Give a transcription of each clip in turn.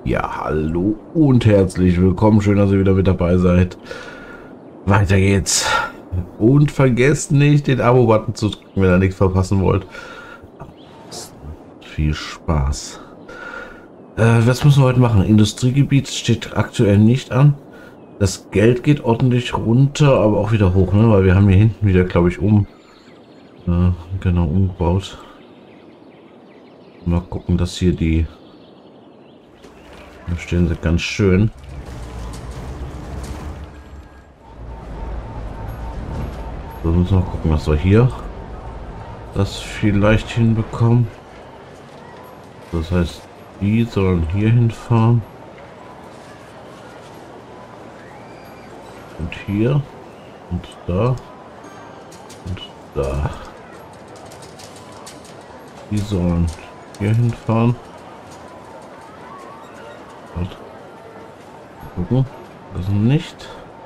Ja, hallo und herzlich willkommen. Schön, dass ihr wieder mit dabei seid. Weiter geht's. Und vergesst nicht, den Abo-Button zu drücken, wenn ihr nichts verpassen wollt. Viel Spaß. Was müssen wir heute machen? Industriegebiet steht aktuell nicht an. Das Geld geht ordentlich runter, aber auch wieder hoch, ne? Weil wir haben hier hinten wieder, glaube ich, genau, umgebaut. Mal gucken, dass hier da stehen sie ganz schön. So, müssen wir gucken, was wir hier das vielleicht hinbekommen. Das heißt, die sollen hier hinfahren. Und hier. Und da. Und da. Die sollen hier hinfahren. Und gucken. Das nicht.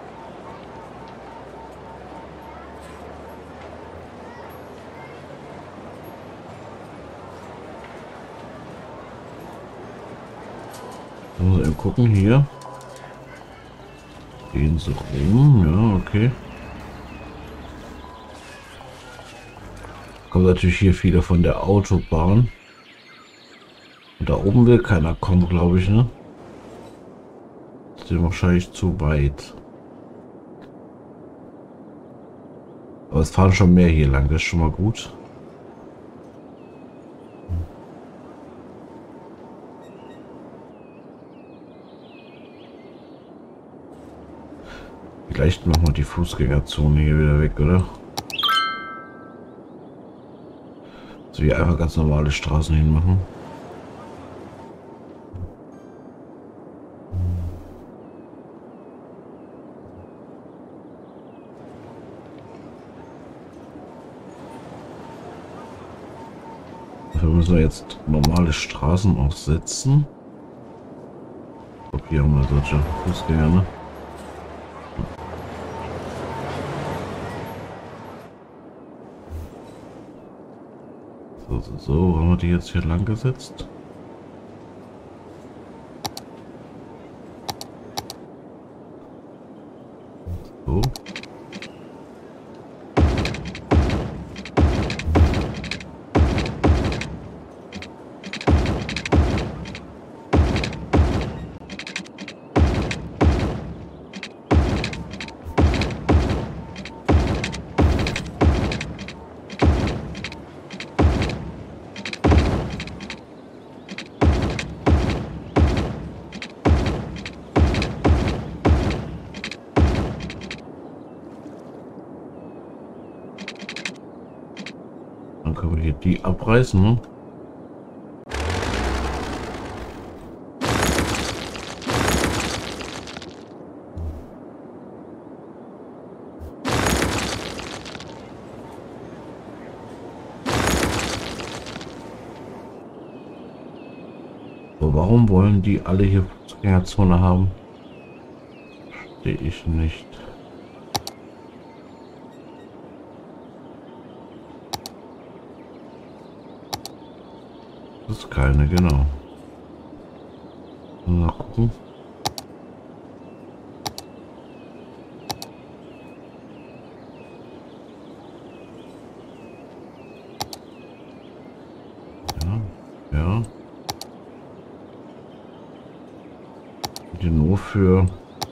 Da muss ich eben gucken. Hier. Gehen sie rum. Ja, okay. Kommt natürlich hier viele von der Autobahn. Und da oben will keiner kommen, glaube ich, ne? Das ist wahrscheinlich zu weit. Aber es fahren schon mehr hier lang, das ist schon mal gut. Vielleicht machen wir die Fußgängerzone hier wieder weg, oder? So wie einfach ganz normale Straßen hinmachen. Dafür müssen wir jetzt normale Straßen aufsetzen. Hier haben wir solche Fußgänger, ne? So, haben wir die jetzt hier lang gesetzt? So. Dann können wir hier die abreißen, ne? Aber warum wollen die alle hier Fußgängerzone haben? Verstehe ich nicht. Das ist keine, genau. Mal gucken. Ja, ja. Die nur für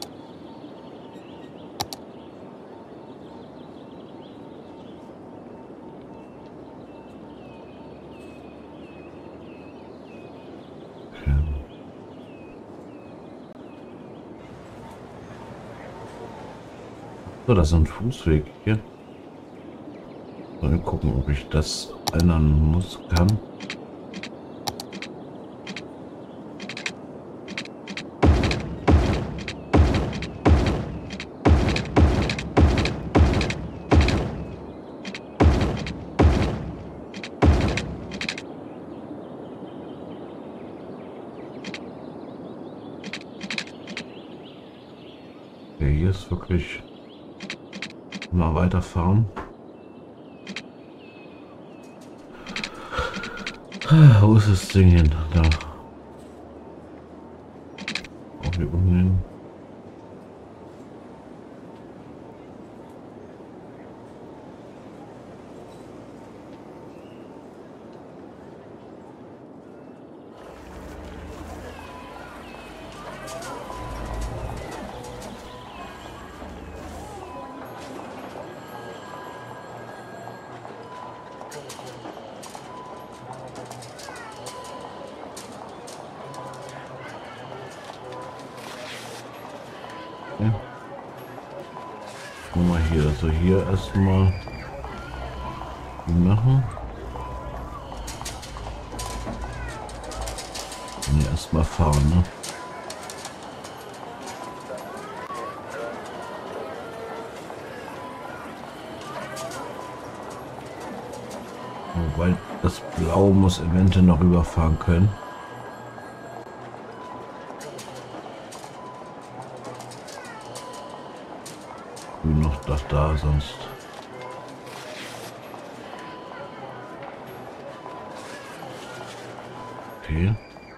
so, das ist ein Fußweg hier. Mal gucken, ob ich das ändern kann. Okay, hier ist wirklich mal weiterfahren. Wo ist das Ding hin? Da. hier unten hin. Ja. Guck mal hier, also hier erstmal machen. Nee, erstmal fahren, ne? Wobei das Blau muss eventuell noch rüberfahren können. Grün noch da, sonst. Okay.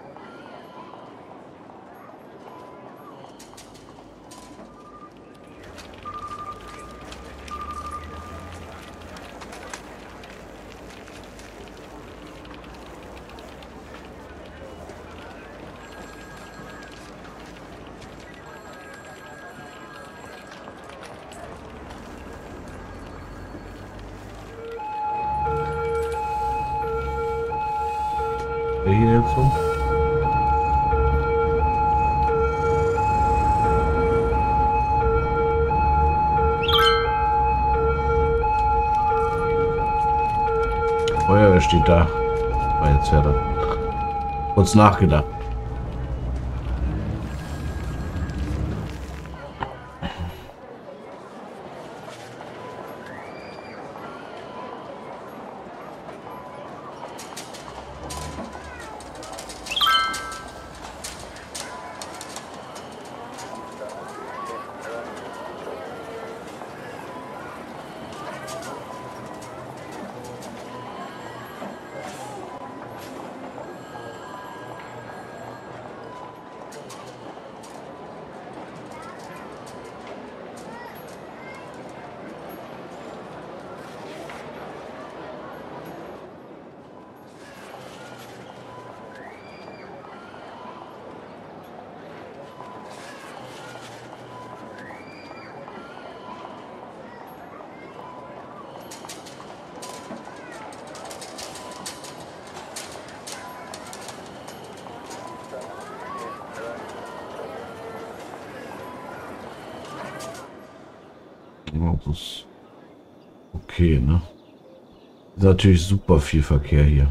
Hier jetzt so. Feuerwehr steht da. Aber jetzt wäre das kurz nachgedacht. Das ist okay, ne? Ist natürlich super viel Verkehr hier.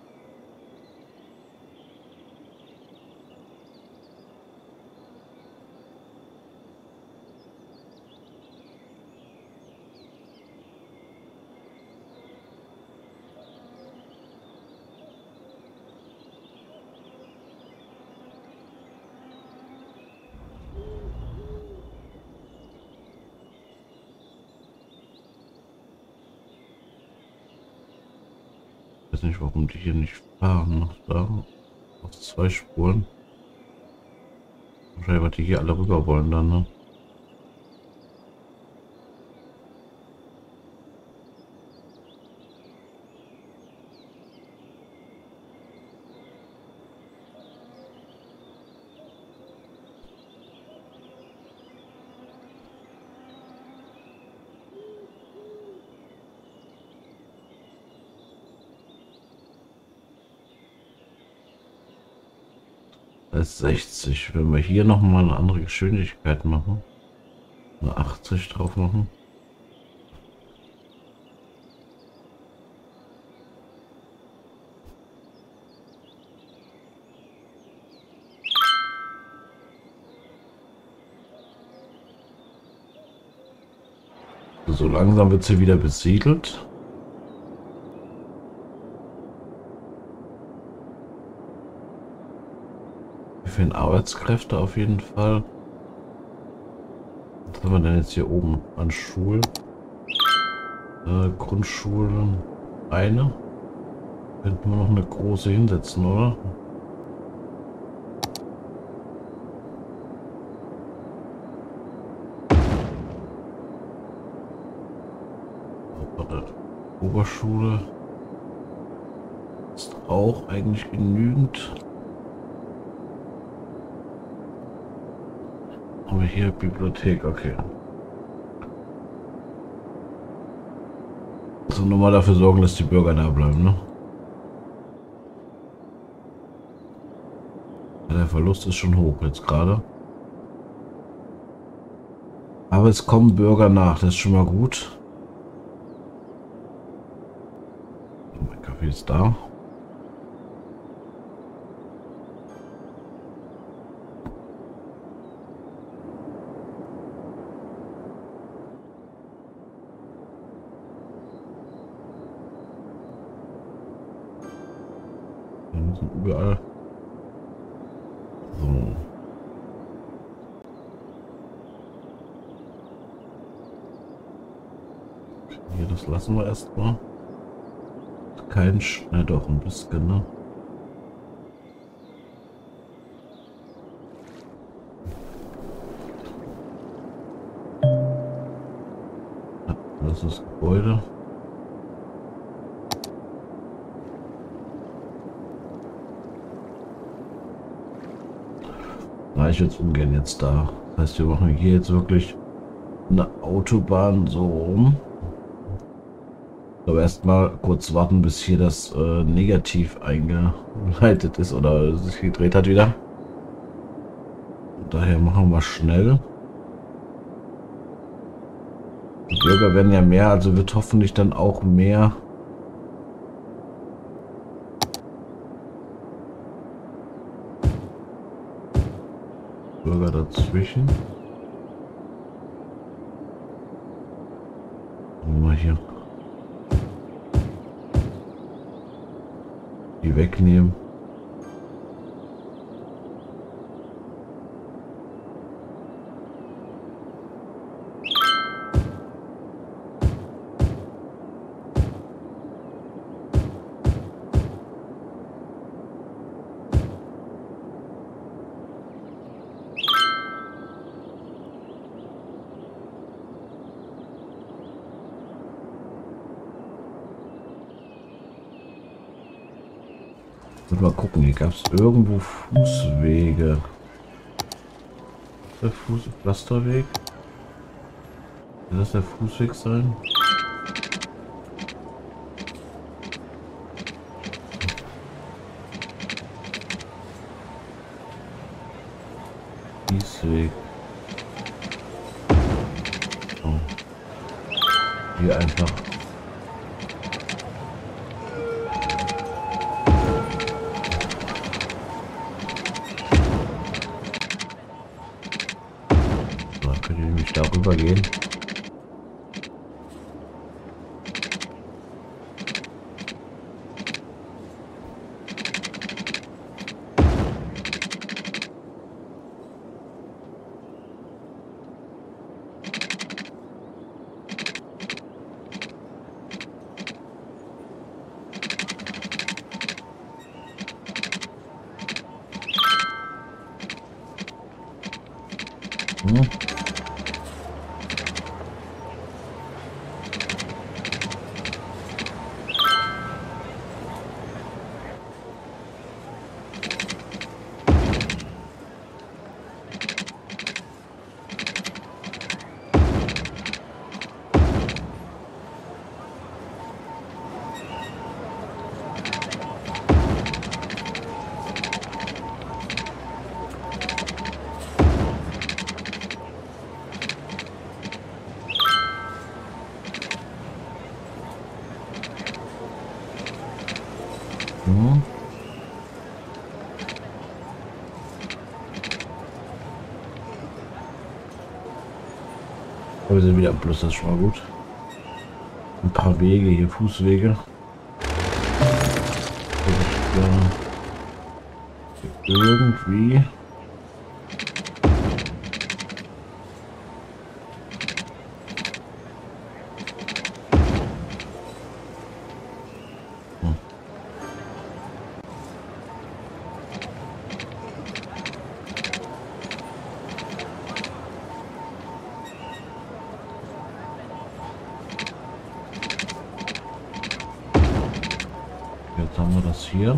Ich weiß nicht, warum die hier nicht fahren. Noch da. Auf 2 Spuren. Wahrscheinlich, weil die hier alle rüber wollen dann, ne? Das ist 60. Wenn wir hier noch mal eine andere Geschwindigkeit machen, eine 80 drauf machen. So langsam wird sie wieder besiedelt. Wir finden Arbeitskräfte auf jeden Fall. Was haben wir denn jetzt hier oben an Schulen? Grundschulen. Eine. Könnten wir noch eine große hinsetzen, oder? Oberschule ist auch eigentlich genügend. Aber hier Bibliothek, okay. So, nur mal dafür sorgen, dass die Bürger da bleiben, ne? Ja, der Verlust ist schon hoch jetzt gerade. Aber es kommen Bürger nach, das ist schon mal gut. Mein Kaffee ist da. Hier sind überall. So. Hier, das lassen wir erstmal. Kein doch ein bisschen, ne? Ja, das ist das Gebäude. Na, ich würde es ungern jetzt da. Das heißt, wir machen hier jetzt wirklich eine Autobahn so rum. Aber erstmal kurz warten, bis hier das Negativ eingeleitet ist oder sich gedreht hat wieder. Daher machen wir schnell. Die Bürger werden ja mehr, also wird hoffentlich dann auch mehr Bürger dazwischen. Mal hier die wegnehmen. Mal gucken, hier gab es irgendwo Fußwege. Der Pflasterweg? Kann das der Fußweg sein? Fußweg. Oh. Hier einfach. Könnt ihr nämlich darüber gehen? Hm. Mhm. Aber wir sind wieder am Plus, das ist schon mal gut. Ein paar Wege hier, Fußwege. Irgendwie. hier.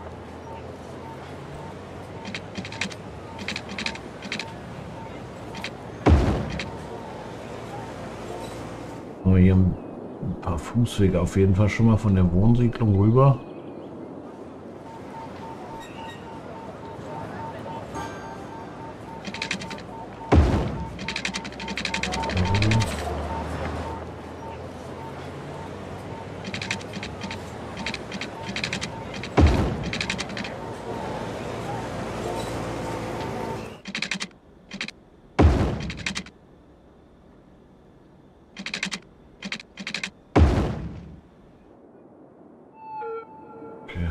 Aber hier ein paar Fußwege auf jeden Fall schon mal von der Wohnsiedlung rüber. Okay.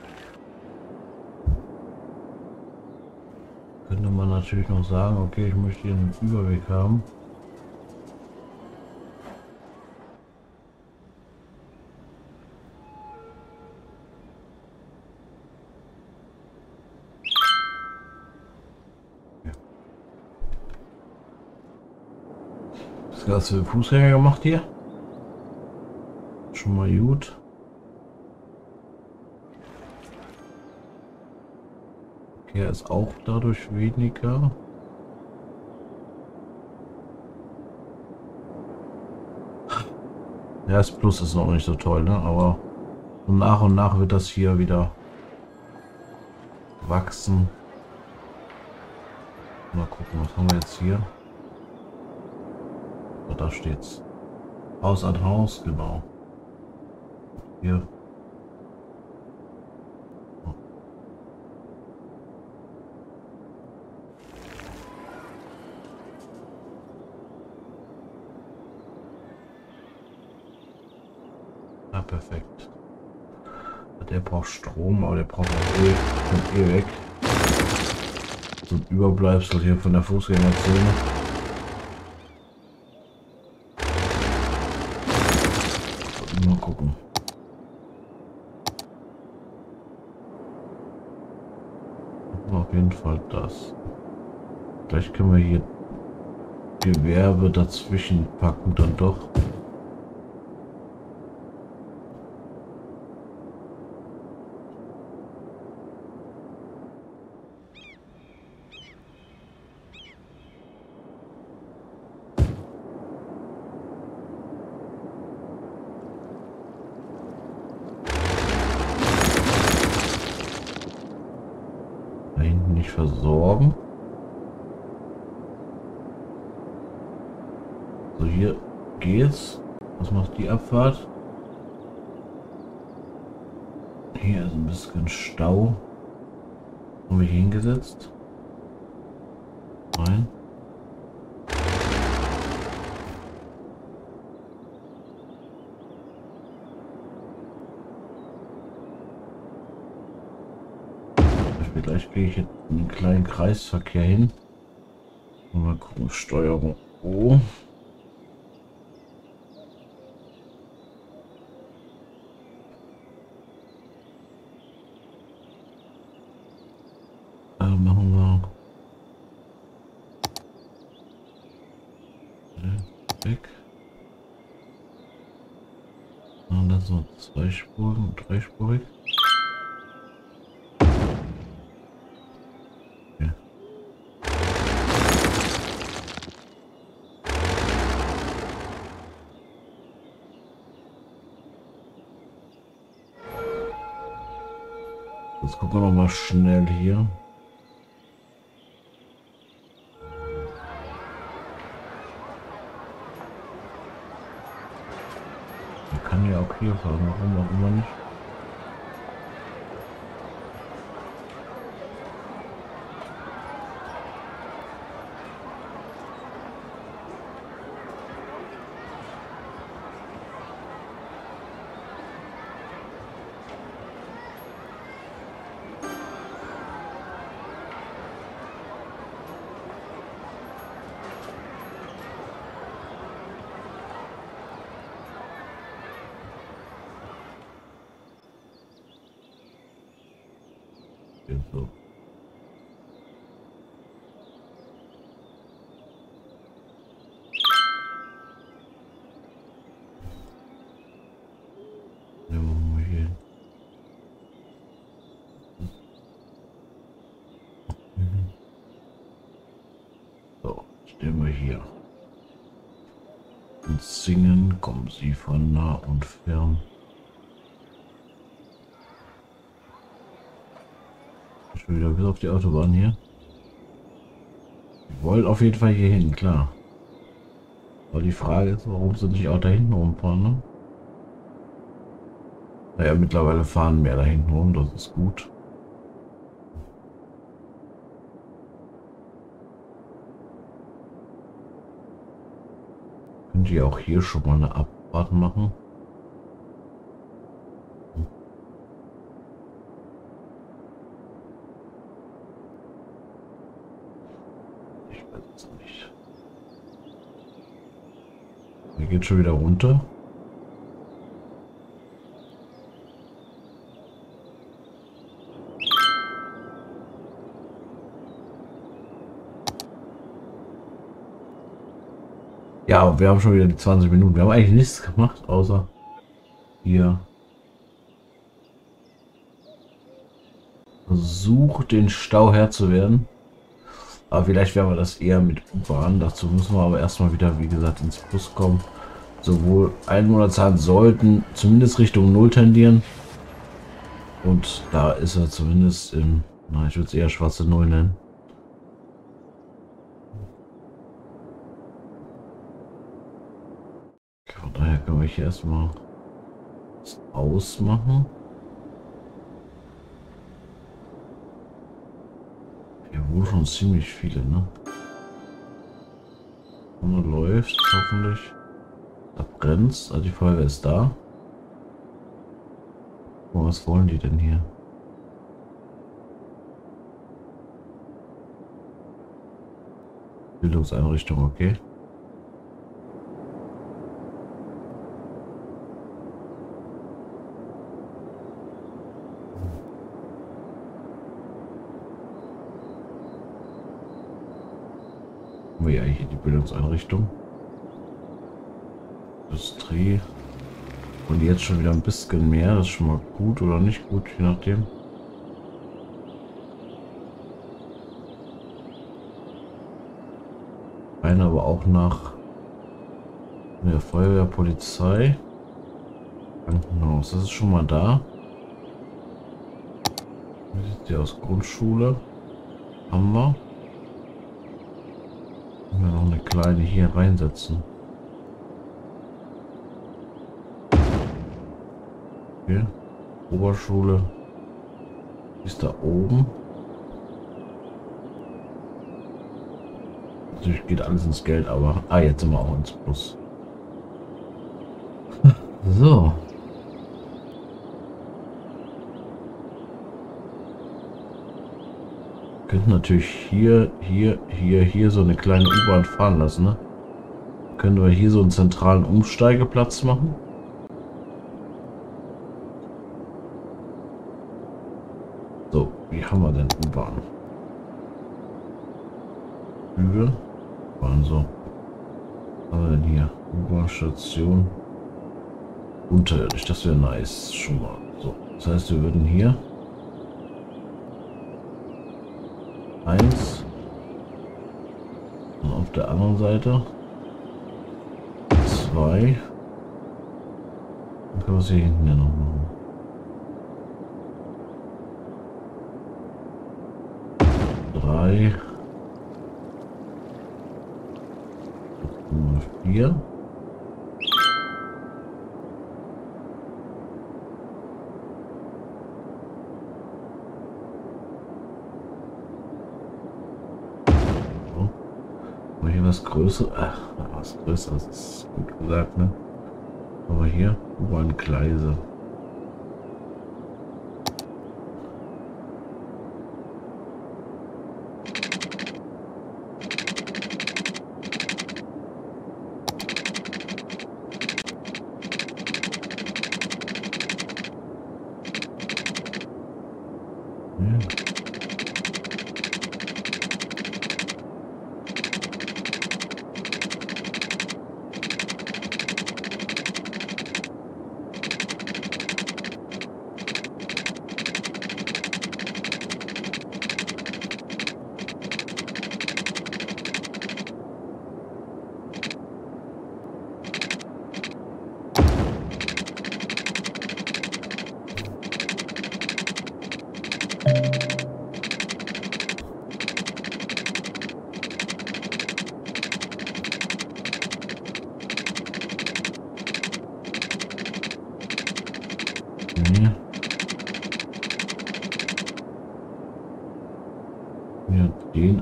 Könnte man natürlich noch sagen, okay, ich möchte hier einen Überweg haben. Das Ganze für Fußgänger gemacht hier. Schon mal gut. Hier ist auch dadurch weniger. Ja, das Plus ist noch nicht so toll, ne? Aber so nach und nach wird das hier wieder wachsen. Mal gucken, was haben wir jetzt hier? Oh, da steht's. Haus an Haus, genau. Hier. Ah, perfekt. Der braucht Strom, aber der braucht auch kommt weg. So ein Überbleibsel hier von der Fußgängerzone. Mal gucken. Auf jeden Fall das. Vielleicht können wir hier Gewerbe dazwischen packen, dann doch. Da hinten nicht versorgen. So, hier geht's. Was macht die Abfahrt? Hier ist ein bisschen Stau. Haben wir hier hingesetzt? Nein. Gleich gehe ich jetzt in einen kleinen Kreisverkehr hin. Mal gucken, Steuerung O. Machen wir weg. Und dann so zweispurig und dreispurig. Okay. Jetzt gucken wir noch mal schnell hier. Man kann ja auch hier fahren, warum auch immer nicht. So. Ja, machen wir hier hin. Stehen wir hier. Und singen kommen sie von nah und fern. Schon wieder bis auf die Autobahn hier. Wir wollen auf jeden Fall hier hin, klar. Aber die Frage ist, warum sie nicht auch da hinten rumfahren, ne? Naja, mittlerweile fahren mehr da hinten rum, das ist gut. Könnt ihr auch hier schon mal eine Abfahrt machen? Ich weiß es nicht. Hier geht schon wieder runter. Ja, wir haben schon wieder die 20 Minuten. Wir haben eigentlich nichts gemacht, außer hier versucht, den Stau Herr zu werden. Aber vielleicht werden wir das eher mit U-Bahn. Dazu müssen wir aber erstmal wieder, wie gesagt, ins Bus kommen. Sowohl Einwohnerzahlen sollten zumindest Richtung Null tendieren. Und da ist er zumindest im, na, ich würde es eher schwarze Null nennen. Von daher können wir hier erstmal das ausmachen. Hier wohnen schon ziemlich viele, ne? Und läuft hoffentlich. Da brennt, also die Feuerwehr ist da. Oh, was wollen die denn hier? Bildungseinrichtung, okay. Haben wir ja hier die Bildungseinrichtung. Industrie. Und jetzt schon wieder ein bisschen mehr. Das ist schon mal gut oder nicht gut, je nachdem. Eine aber auch nach der Feuerwehr, Polizei. Krankenhaus, das ist schon mal da. Wie sieht die aus? Grundschule. Haben wir. Können wir noch eine kleine hier reinsetzen. Okay. Oberschule ist da oben. Natürlich geht alles ins Geld, aber jetzt sind wir auch ins Plus. So. Könnten natürlich hier so eine kleine U-Bahn fahren lassen, ne? Können wir hier so einen zentralen Umsteigeplatz machen? So, wie haben wir denn U-Bahn? Flügel waren so. Was haben wir denn hier? U-Bahn-Station. Unterirdisch, das wäre nice schon mal. So, das heißt, wir würden hier 1 und auf der anderen Seite 2. Dann können wir es hier hinten ja noch machen. 3 und 4. Hier was Größeres, was Größeres ist gut gesagt, ne? Aber hier U-Bahn-Gleise.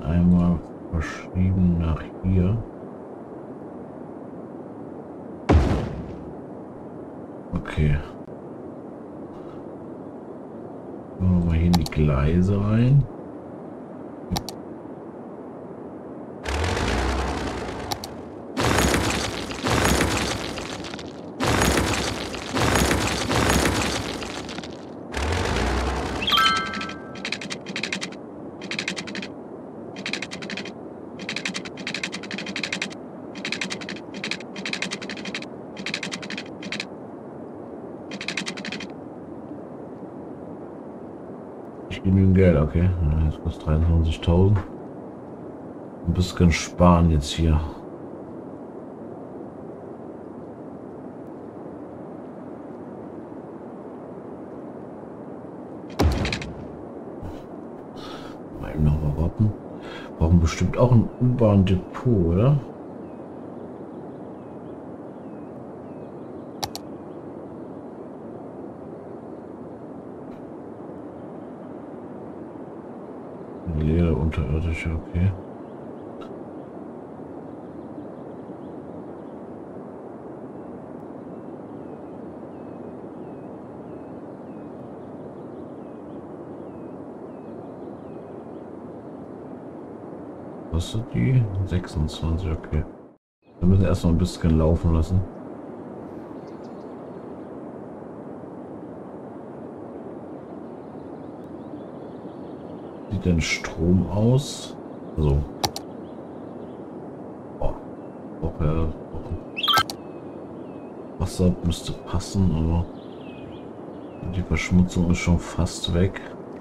einmal verschieben nach hier. Okay. Machen wir mal hier in die Gleise rein. Genügend Geld, okay. Jetzt kostet 23.000. Ein bisschen sparen jetzt hier. Mal eben noch mal warten. Brauchen bestimmt auch ein U-Bahn-Depot, oder? Leere unterirdische, okay. Kostet die? 26, okay. Wir müssen erstmal ein bisschen laufen lassen. Sieht denn Strom aus? So. Oh. Wasser müsste passen, aber die Verschmutzung ist schon fast weg.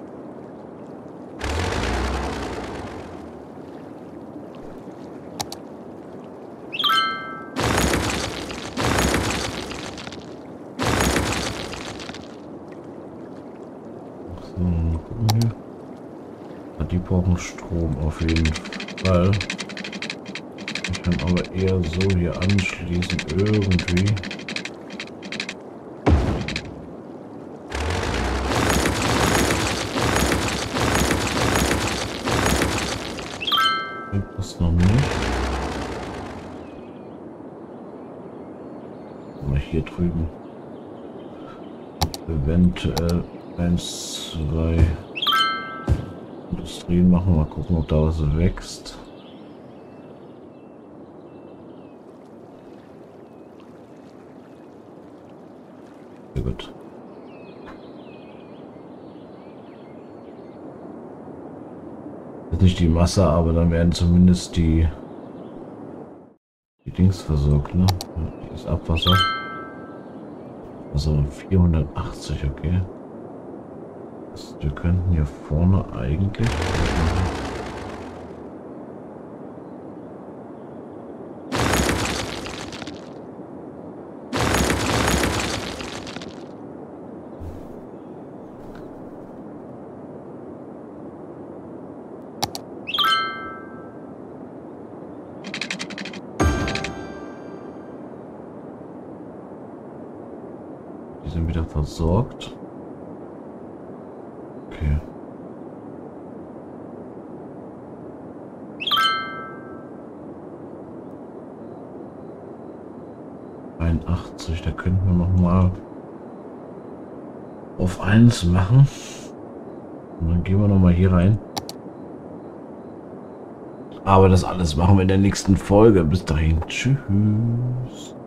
So, gucken hier. Die brauchen Strom auf jeden Fall. Ich kann aber eher so hier anschließen irgendwie. Das noch nicht. Mal hier drüben. Eventuell 1, 2 Industrien machen. Mal gucken, ob da was wächst. Sehr gut. Jetzt nicht die Masse, aber dann werden zumindest die Dings versorgt, ne? Das Abwasser. Also 480, okay. Wir könnten hier vorne eigentlich die sind wieder versorgt. Okay. Da könnten wir noch mal auf 1 machen. Und dann gehen wir noch mal hier rein. Aber das alles machen wir in der nächsten Folge. Bis dahin. Tschüss.